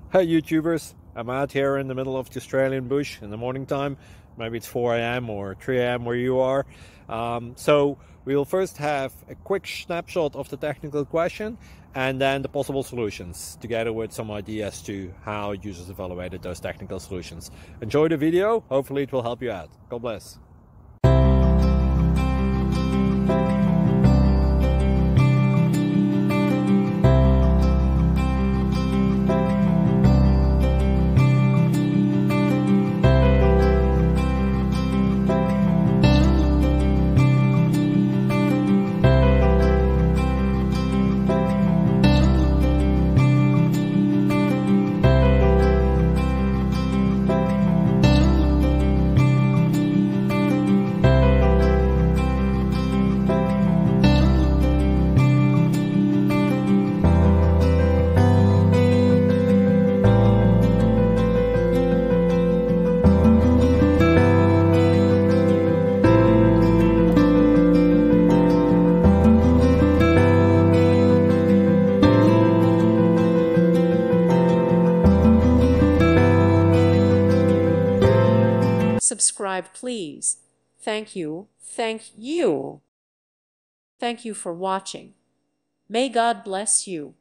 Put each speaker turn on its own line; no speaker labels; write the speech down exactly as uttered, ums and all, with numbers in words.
Hey YouTubers, I'm out here in the middle of the Australian bush in the morning time. Maybe it's four A M or three A M where you are. Um, so we'll first have a quick snapshot of the technical question and then the possible solutions, together with some ideas to how users evaluated those technical solutions. Enjoy the video, hopefully it will help you out. God bless.
Subscribe, please. Thank you. Thank you. Thank you for watching. May God bless you.